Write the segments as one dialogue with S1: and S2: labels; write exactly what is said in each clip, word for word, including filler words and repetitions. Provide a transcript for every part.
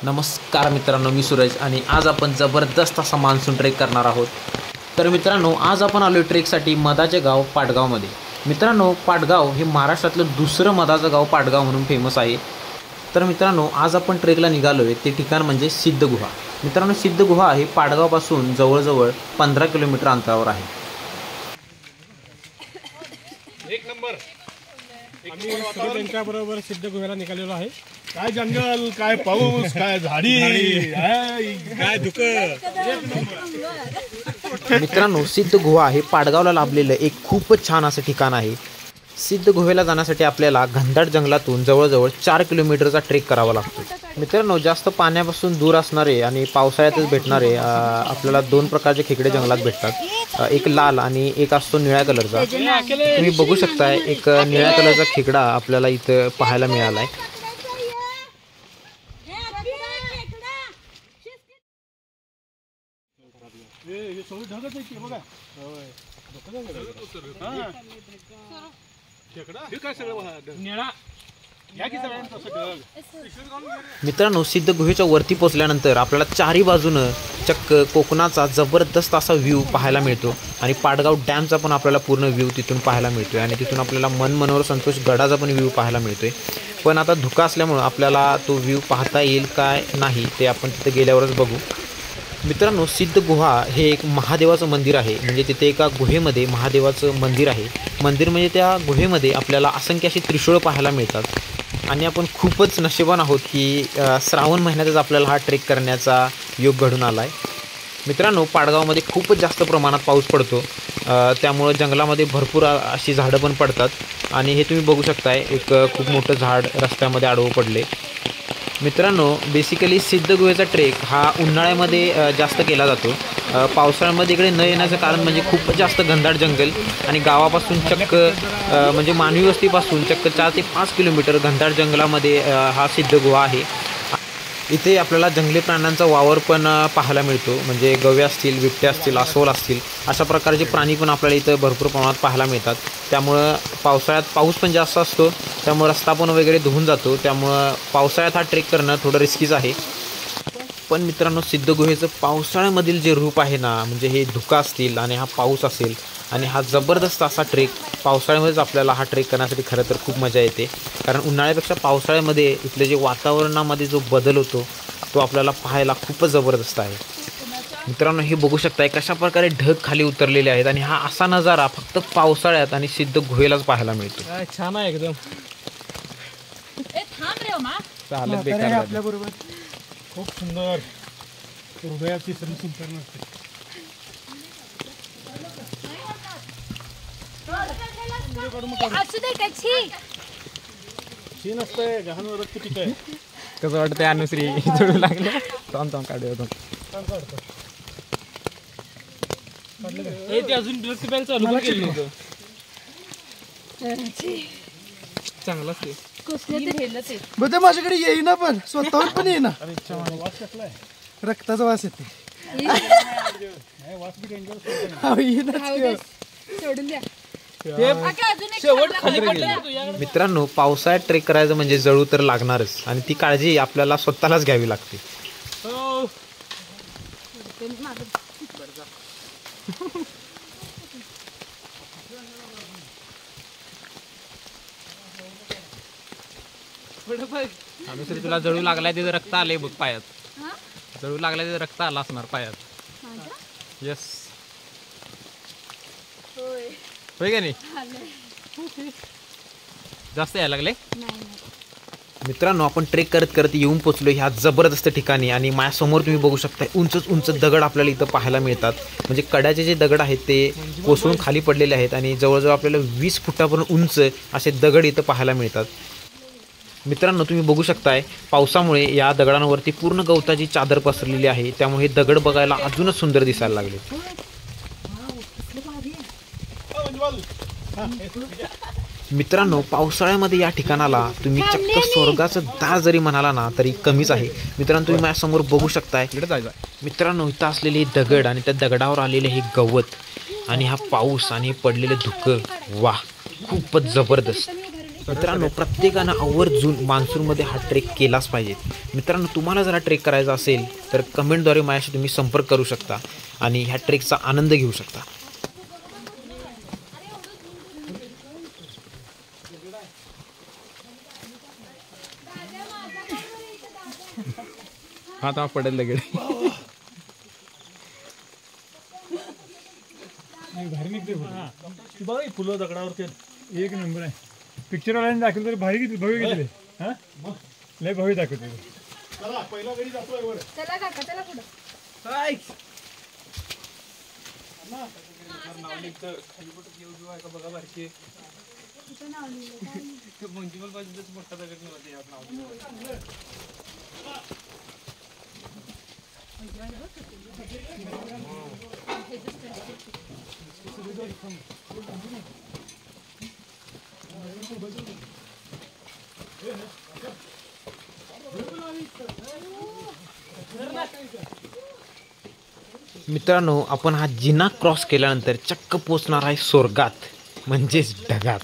S1: नमस्कार मित्रांनो, मी सूरज आणि आज आपण जबरदस्त असा मान्सून ट्रेक करणार आहोत। तर मित्रांनो, आज आपण आलो ट्रेकसाठी मधाचे गाव पाटगावमध्ये। मित्रांनो, पाटगाव हे महाराष्ट्रातलं दुसरं मधाचं गाव पाटगाव म्हणून फेमस आहे। तर मित्रांनो, आज आपण ट्रेकला निघालोय ते ठिकाण म्हणजे सिद्धगुहा। मित्रांनो, सिद्धगुहा हे पाटगावपासून जवळजवळ पंधरा किलोमीटर अंतरावर आहे।
S2: एक नंबर आम्ही त्यांच्या बरोबर सिद्धगुहेला निघालेलो आहे। काय जंगल, काय पाऊस, काय झाडी, काय धुकं।
S1: मित्रांनो, सिद्धगुहा हे पाटगावला लाभलेलं एक खूपच छान असं ठिकाण आहे। सिद्धगुहेला जाण्यासाठी आपल्याला घनदाट जंगलातून जवळजवळ चार किलोमीटरचा ट्रेक करावा लागतो। मित्रांनो, जास्त पाण्यापासून दूर असणारे आणि पावसाळ्यातच भेटणारे आपल्याला दोन प्रकारचे खेकडे जंगलात भेटतात। एक लाल आणि एक असतो निळ्या कलरचा। तुम्ही बघू शकताय, एक निळ्या कलरचा खेकडा आपल्याला इथं पाहायला मिळाला आहे। मित्रांनो, सिद्धगुहेच्या वरती पोहोचल्यानंतर आपल्याला चारी बाजूनं चक्क कोकणाचा जबरदस्त असा व्ह्यू पाहायला मिळतो आणि पाटगाव डॅमचा पण आपल्याला पूर्ण व्ह्यू तिथून पाहायला मिळतोय आणि तिथून आपल्याला मन मनोहर संतोष गडाचा पण व्ह्यू पाहायला मिळतोय। पण आता धुका असल्यामुळं आपल्याला तो व्ह्यू पाहता येईल काय नाही ते आपण तिथे गेल्यावरच बघू। मित्रांनो, सिद्धगुहा हे एक महादेवाचं मंदिर आहे। म्हणजे तिथे एका गुहेमध्ये महादेवाचं मंदिर आहे। मंदिर म्हणजे त्या गुहेमध्ये आपल्याला असंख्य अशी त्रिशूळ पाहायला मिळतात आणि आपण खूपच नशिबान आहोत की श्रावण महिन्यातच आपल्याला हा ट्रेक करण्याचा योग घडून आला आहे। मित्रांनो, पाटगावमध्ये खूपच जास्त प्रमाणात पाऊस पडतो, त्यामुळं जंगलामध्ये भरपूर अशी झाडं पण पडतात आणि हे तुम्ही बघू शकताय, एक खूप मोठं झाड रस्त्यामध्ये आडवं पडले। मित्रांनो, बेसिकली सिद्धगुहेचा ट्रेक हा उन्हाळ्यामध्ये जास्त केला जातो। पावसाळ्यामध्ये इकडे न येण्याचं कारण म्हणजे खूप जास्त घनदाट जंगल आणि गावापासून चक्क म्हणजे मानवी वस्तीपासून चक्क चार ते पाच किलोमीटर घनदाट जंगलामध्ये हा सिद्धगुहा आहे। इथे आपल्याला जंगली प्राण्यांचा वावर पण पाहायला मिळतो, म्हणजे गवे असतील, बिबटे असतील, अस्वल असतील, अशा प्रकारचे प्राणी पण आपल्याला इथं भरपूर प्रमाणात पाहायला मिळतात। त्यामुळं पावसाळ्यात पाऊस पण जास्त असतो, त्यामुळे रस्ता पण वगैरे धुवून जातो, त्यामुळं पावसाळ्यात हा ट्रेक करणं थोडं रिस्कीच आहे। पण मित्रांनो, सिद्धगुहेचं पावसाळ्यामधील जे रूप आहे ना, म्हणजे हे धुका असतील आणि हा पाऊस असेल आणि हा जबरदस्त असा ट्रेक पावसाळ्यामध्येच आपल्याला हा ट्रेक करण्यासाठी खरं तर खूप मजा येते। कारण उन्हाळ्यापेक्षा पावसाळ्यामध्ये इथले जे वातावरणामध्ये जो बदल होतो तो आपल्याला पाहायला खूपच जबरदस्त आहे। मित्रांनो, हे बघू शकताय कशा प्रकारे ढग खाली उतरलेले आहेत आणि हा असा नजारा फक्त पावसाळ्यात आणि सिद्धगुहेलाच पाहायला मिळतो।
S2: छान आहे एकदम।
S1: चालत बेकार
S2: आपल्या बरोबर खूप सुंदर हृदयाची संस्कार नसते।
S1: कसं वाटतंय अनुश्री चढू लागले? थांब थांब काढू
S2: अजून ड्रग्स बॅग चालू पण केलं नव्हतं। चांगलाच
S3: बघ, माझ्याकडे येईना पण स्वतःहून पण येईना, रक्ताचा वास येते।
S1: मित्रांनो, पावसाळ्यात ट्रेक करायचं म्हणजे जळू तर लागणारच आणि ती काळजी आपल्याला स्वतःलाच घ्यावी लागते।
S4: अनुश्री, तुला जळू लागलाय तिथं रक्त आलंय बघ पायात। जळू लागलाय तिथं रक्त आला असणार पायात। यस, होय का नाही? जास्त यायला लागले?
S1: मित्रांनो, आपण ट्रेक करत करत येऊन पोचलो ह्या जबरदस्त ठिकाणी आणि माझ्यासमोर तुम्ही बघू शकता उंचच उंच दगड आपल्याला इथं पाहायला मिळतात। म्हणजे कड्याचे जे दगड आहेत ते कोसळून खाली पडलेले आहेत आणि जवळजवळ आपल्याला वीस फुटापर्यंत उंच असे दगड इथं पाहायला मिळतात। मित्रांनो, तुम्ही बघू शकताय, पावसामुळे या दगडांवरती पूर्ण गवताची चादर पसरलेली आहे, त्यामुळे हे दगड बघायला अजूनच सुंदर दिसायला लागले। मित्रांनो, पावसाळ्यामध्ये या ठिकाणाला तुम्ही चक्क स्वर्गाचं दार जरी म्हणाला ना तरी कमीच आहे। मित्रांनो, तुम्ही माझ्यासमोर बघू शकताय, मित्रांनो, इथं असलेले दगड आणि त्या दगडावर आलेले हे गवत आणि हा पाऊस आणि पडलेले धुकं, वाह, खूपच जबरदस्त। मित्रांनो प्रत्येकानं आवर्जून मान्सूनमध्ये हा ट्रेक केलाच पाहिजे. मित्रांनो तुम्हाला जर हा ट्रेक करायचा असेल तर कमेंटद्वारे माझ्याशी तुम्ही संपर्क करू शकता आणि ह्या ट्रेकचा आनंद घेऊ शकता.
S4: हात हा पडेल लगेच.
S2: भारी निघते बघा फुलं दगडावरती एक नंबर आहे. पिक्चर वाल्याने दाखवलं तरी भारी किती भव्य घेतले. हा लय भव्य दाखवते. चला पहिला गडी जातोय वर. चला काका चला पुढे. काय नावली तर खाली कुठे घेऊ घेऊ आहे का बघा बारकी. कुठे नावली ते मंजिमल बाजूलाच मोठा दगड नव्हते यात नावली.
S1: मित्रांनो आपण हा जिना क्रॉस केल्यानंतर चक्क पोचणार आहे स्वर्गात म्हणजेच ढगात.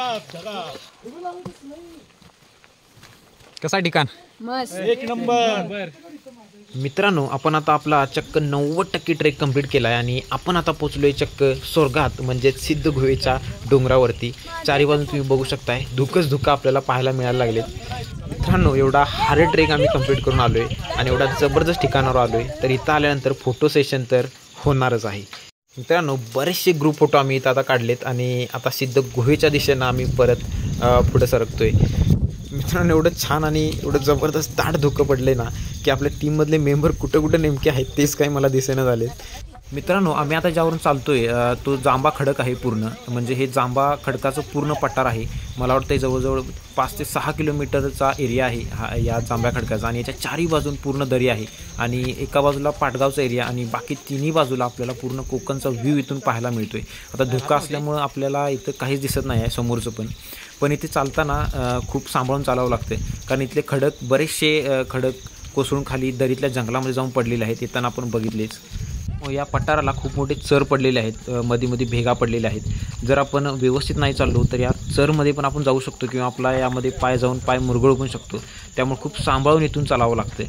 S4: कसा ठिकाण
S2: एक नंबर.
S1: मित्रांनो आपण आता आपला चक्क नव्वद टक्के ट्रेक कंप्लीट केला आहे आणि आपण आता पोचलोय चक्क स्वर्गात म्हणजेच सिद्ध गुहेच्या डोंगरावरती. चारी बाजून तुम्ही बघू शकताय धुकच धुकं आपल्याला पाहायला मिळायला लागलेत. मित्रांनो एवढा हार्ड ट्रेक आम्ही कंप्लीट करून आलो आहे आणि एवढा जबरदस्त ठिकाणावर आलो आहे तर इथं आल्यानंतर फोटो सेशन तर होणारच आहे. मित्रांनो बरेचसे ग्रुप फोटो आम्ही इथं आता काढलेत आणि आता सिद्ध गुहेच्या दिशेनं आम्ही परत पुढे सरकतोय. मित्रांनो एवढं छान आणि एवढं जबरदस्त दाट धुकं पडले ना की आपल्या टीममधले मेंबर कुठं कुठं नेमके आहेत तेच काही मला दिसेना झालेत. मित्रांनो आम्ही आता ज्यावरून चालतोय तो जांबा खडक आहे पूर्ण. म्हणजे हे जांबा खडकाचं पूर्ण पठार आहे. मला वाटतं जवळजवळ पाच ते सहा किलोमीटरचा एरिया आहे हा या जांभ्या खडकाचा आणि याच्या चारही बाजून पूर्ण दरी आहे आणि एका बाजूला पाटगावचा एरिया आणि बाकी तिन्ही बाजूला आपल्याला पूर्ण कोकणचा व्ह्यू इथून पाहायला मिळतोय. आता धुकं असल्यामुळं आपल्याला इथं काहीच दिसत नाही आहे समोरचं पण पण इथे चालताना खूप सांभाळून चालावं लागतं कारण इथले खडक बरेचसे खडक कोसळून खाली दरीतल्या जंगलामध्ये जाऊन पडलेले आहेत. येताना आपण बघितलेच. या पठाराला खूप मोठे चर पडलेले आहेत. मध्ये मध्ये भेगा पडलेल्या आहेत. जर आपण व्यवस्थित नाही चाललो तर या चरमध्ये पण आपण जाऊ शकतो किंवा आपला यामध्ये पाय जाऊन पाय मुरगळू पण शकतो. त्यामुळे खूप सांभाळून इथून चालावं लागतं.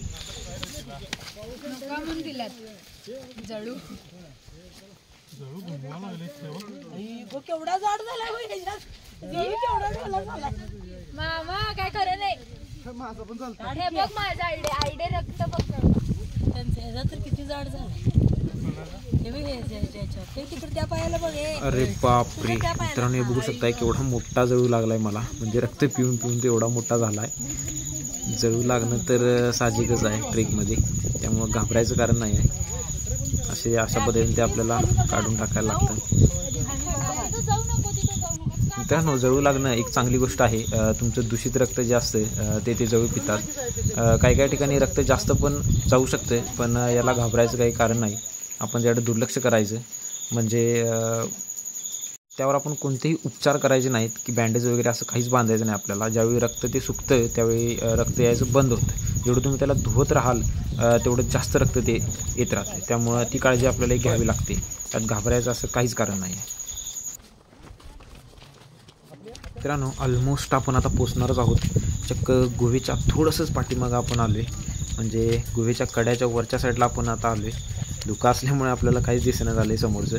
S5: केवढा जाड झाला मामा काय खरं नाही.
S3: माझं पण चालतं.
S5: हे बघ माझा आयडे आयडे रक्त बघ त्यांचा तर किती जाड झाला.
S1: अरे बापरे मित्रांनो हे बघू शकताय केवढा मोठा जळू लागलाय मला. म्हणजे रक्त पिऊन पिऊन तो एवढा मोठा झालाय. जळू लागणं तर साहजिकच आहे ट्रेकमध्ये त्यामुळं घाबरायचं कारण नाही आहे. असे अशा पद्धतीने ते आपल्याला काढून टाकायला लागतं. मित्रांनो जळू लागणं एक चांगली गोष्ट आहे. तुमचं दूषित रक्त जे असतं ते ते जळू पितात. काही काही ठिकाणी रक्त जास्त पण जाऊ शकते पण याला घाबरायचं काही कारण नाही. आपण त्याकडे दुर्लक्ष करायचं म्हणजे त्यावर आपण कोणतेही उपचार करायचे नाहीत की बँडेज वगैरे असं काहीच बांधायचं नाही आपल्याला. ज्यावेळी रक्त ते सुकतं त्यावेळी रक्त यायचं बंद होतं. जेवढं तुम्ही त्याला धुवत राहाल तेवढं जास्त रक्त ते येत राहते. त्यामुळं ती काळजी आपल्याला घ्यावी लागते. त्यात घाबरायचं असं काहीच कारण नाही आहे. मित्रांनो ऑलमोस्ट आपण आता पोचणारच आहोत. चक्क गुहेच्या थोडंसंच पाठीमागं आपण आलो आहे. म्हणजे गुहेच्या कड्याच्या वरच्या साईडला आपण आता आलो आहे. धुकं असल्यामुळे आपल्याला काहीच दिसेना झालं आहे समोरचं.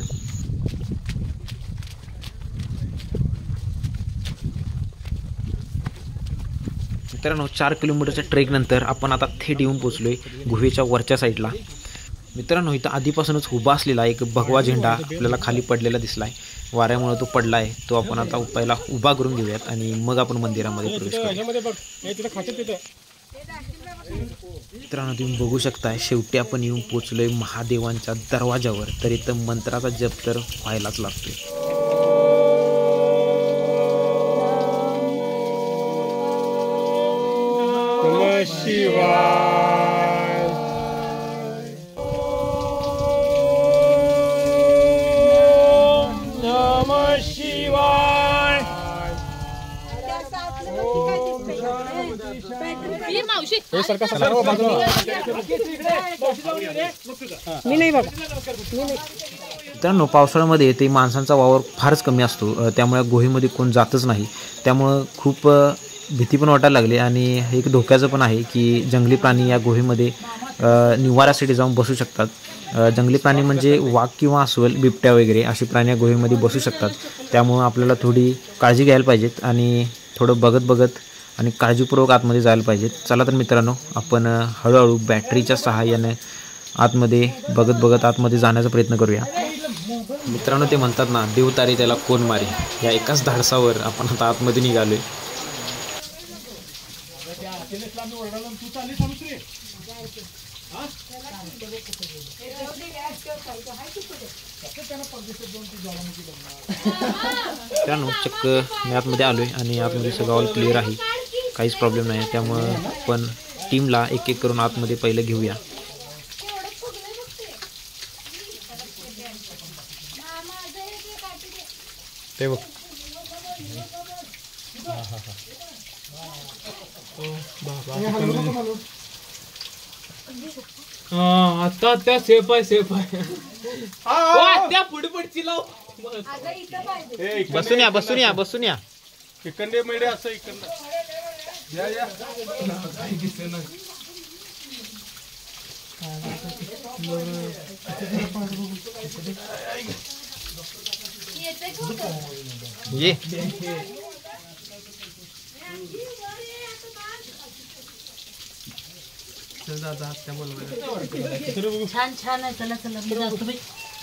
S1: मित्रांनो चार किलोमीटरच्या ट्रेकनंतर आपण आता थेट येऊन पोचलो आहे गुहेच्या वरच्या साईडला. मित्रांनो इथं आधीपासूनच उभा असलेला एक भगवा झेंडा आपल्याला खाली पडलेला दिसला आहे. वाऱ्यामुळे तो पडला आहे. तो आपण आता पहिला उभा करून घेऊयात आणि मग आपण मंदिरामध्ये प्रवेश करू. मित्रांनो तुम्ही बघू शकताय शेवटी आपण येऊन पोचलोय महादेवांच्या दरवाजावर. तर इथं मंत्राचा जप तर व्हायलाच लागतोय.
S2: नमः शिवाय. नमः शिवाय.
S5: मी नाही बाबा मी नाही.
S1: मित्रांनो पावसाळ्यामध्ये ते माणसांचा वावर फारच कमी असतो, अ, त्यामुळे गुहेमध्ये कोण जातच नाही. त्यामुळं खूप अ, भीती पण वाटायला लागली आणि एक धोक्याचं पण आहे की जंगली प्राणी या गुहेमध्ये अ, निवाऱ्यासाठी जाऊन बसू शकतात. अ, जंगली प्राणी म्हणजे वाघ किंवा अस्वल, बिबट्या वगैरे अशी प्राणी या गुहेमध्ये बसू शकतात. त्यामुळं आपल्याला थोडी काळजी घ्यायला पाहिजेत आणि थोडं बघत बघत आणि काळजीपूर्वक आतमध्ये जायला पाहिजेत. चला तर मित्रांनो आपण अ, हळूहळू बॅटरीच्या सहाय्याने आतमध्ये बघत बघत आतमध्ये जाण्याचा प्रयत्न करूया. मित्रांनो ते म्हणतात ना, देव तारी त्याला कोण मारी, या एकाच धाडसावर आपण आता आतमध्ये निघालोय. मित्रांनो चक्क मी आतमध्ये आलोय आणि आतमध्ये सगळं ऑल क्लिअर आहे, काहीच प्रॉब्लेम नाही. त्यामुळं आपण टीमला एक एक करून आतमध्ये पहिलं घेऊया. ते बघ
S4: आता त्या सेफ आहे सेफ आहे त्या पुढे पडची लाव.
S1: बसून या बसून या बसून या.
S2: इकडे मेडे असं इकडं या या
S1: ये
S5: छान छान आहे. चला चला मी जातो बाई.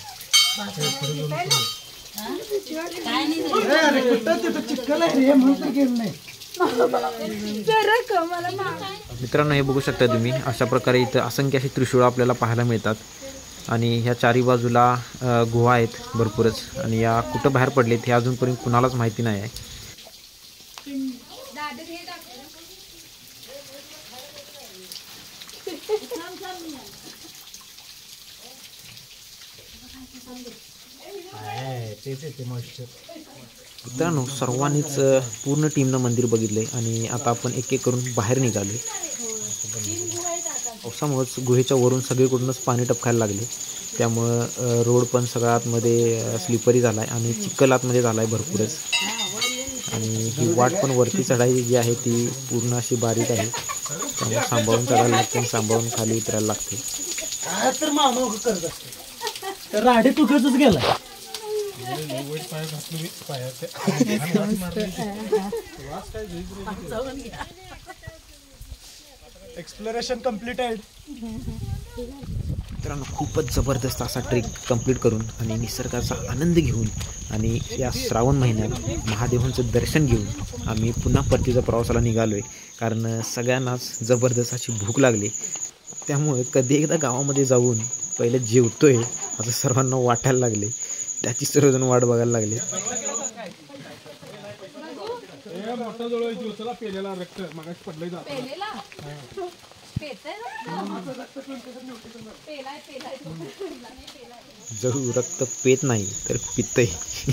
S5: काय नाही
S3: अरे कुठं तिथं चिखल आहे रे म्हणून तर गेलं नाही.
S1: मित्रांनो हे बघू शकता तुम्ही, अशा प्रकारे इथं असंख्य अशी त्रिशूळ आपल्याला पाहायला मिळतात आणि ह्या चारी बाजूला अ, गुहा आहेत भरपूरच आणि या कुठं बाहेर पडलेत हे अजूनपर्यंत कुणालाच माहिती नाही आहे. मित्रांनो सर्वांनीच अ, पूर्ण टीमनं मंदिर बघितलंय आणि आता आपण एक एक करून बाहेर निघालोय. पावसामुळेच गुहेच्या वरून सगळीकडूनच पाणी टपकायला लागले, त्यामुळं अ, रोड पण सगळा आतमध्ये स्लिपरी झाला आहे आणि चिखल आतमध्ये झाला आहे भरपूरच. आणि ही वाट पण वरती चढाई जी आहे ती पूर्ण अशी बारीक आहे, त्यामुळे सांभाळून चढायला लागते आणि सांभाळून खाली उतरायला लागते.
S3: काय तर मानव करत असते राडे तुटतच गेला. Exploration completed.
S1: मित्रांनो खूपच जबरदस्त असा ट्रेक कंप्लीट करून आणि निसर्गाचा आनंद घेऊन आणि या श्रावण महिन्यात महादेवांचं दर्शन घेऊन आम्ही पुन्हा परतीच्या प्रवासाला निघालो आहे. कारण सगळ्यांनाच जबरदस्त अशी भूक लागली, त्यामुळे कधी एकदा गावामध्ये जाऊन पहिलं जेवतोय असं सर्वांना वाटायला लागले. त्याची सर्वजण वाट बघायला लागले.
S2: मोठा जवळ दिवसाला पेलेला रक्त मागास पडलंय जात.
S1: जळू रक्त पेत नाही तर पितय.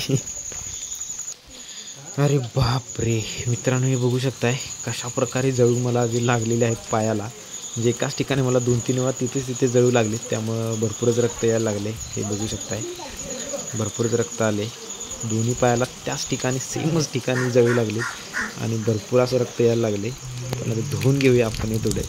S1: अरे बाप रे मित्रांनो हे बघू शकताय कशा प्रकारे जळू मला जे लागलेले आहेत पायाला. म्हणजे एकाच ठिकाणी मला दोन तीन वेळा तिथेच तिथे जळू लागले, त्यामुळं भरपूरच रक्त यायला लागले. हे बघू शकताय भरपूरच रक्त आले दोन्ही पायाला, त्याच ठिकाणी सेमच ठिकाणी जळू लागले आणि भरपूर असं रक्त यायला लागले. पण आता धुवून घेऊया आपण हे थोडे.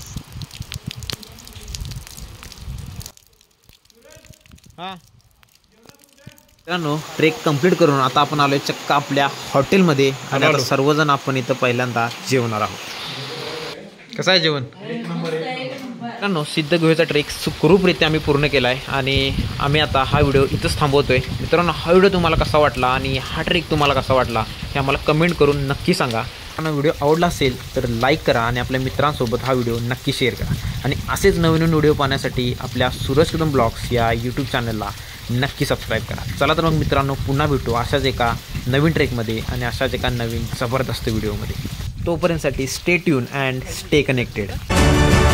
S1: मित्रांनो ट्रेक कंप्लीट करून आता आपण आलोय चक्क आपल्या हॉटेलमध्ये आणि आता सर्वजण आपण इथं पहिल्यांदा जेवणार आहोत. कसं आहे जेवण? मित्रांनो सिद्ध गुहेचा ट्रेक सुखरूपरित्या आम्ही पूर्ण केला आहे आणि आम्ही आता हा व्हिडिओ इथंच थांबवतोय. मित्रांनो हा व्हिडिओ तुम्हाला कसा वाटला आणि हा ट्रेक तुम्हाला कसा वाटला हे आम्हाला कमेंट करून नक्की सांगा. आणि व्हिडिओ आवडला असेल तर लाईक करा आणि आपल्या मित्रांसोबत हा व्हिडिओ नक्की शेअर करा. आणि असेच नवीन नवीन व्हिडिओ पाहण्यासाठी आपल्या सूरज कदम ब्लॉग्स या यूट्यूब चॅनलला नक्की सबस्क्राईब करा. चला तर मग मित्रांनो पुन्हा भेटू अशाच एका नवीन ट्रेकमध्ये आणि अशाच एका नवीन जबरदस्त व्हिडिओमध्ये. तोपर्यंतसाठी stay tune and stay connected.